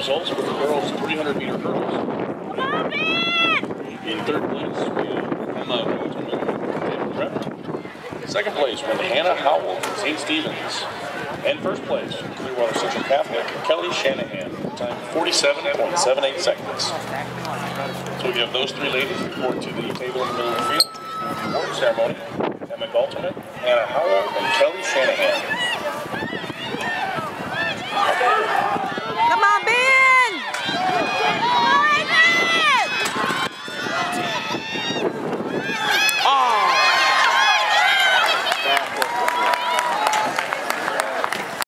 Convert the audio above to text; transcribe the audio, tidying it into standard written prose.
results for the girls' 300-meter hurdles. In third place, we have Emma Goldsman. Second place went Hannah Howell from St. Stephen's. And first place, Clearwater Central Catholic, Kelly Shanahan, time 47.78 seconds. So we have those three ladies report to the table in the middle of the field. Award ceremony, Emma Galtman, Hannah Howell, and Kelly Shanahan.